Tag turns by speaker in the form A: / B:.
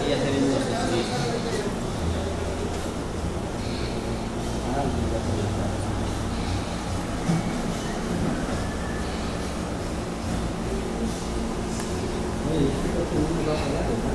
A: Ella se vino a suscribir. Oye, ¿qué te va a pagar?